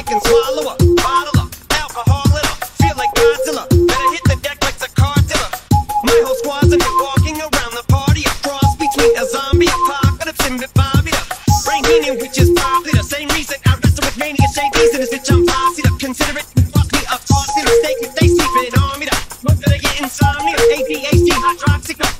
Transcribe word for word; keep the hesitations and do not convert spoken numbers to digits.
can swallow a bottle of alcohol in her. Feel like Godzilla, better hit the deck like a car dealer. My whole squad's in here walking around the party, a cross between a zombie apocalypse and the Bobby. Brain meaning, which is probably the same reason I wrestle with mania shades in this bitch. I'm posse up, consider it. Fuck me up, tossing a steak if they sleeping on me. Most of they get insomnia, A D H D, hydroxychloroquine.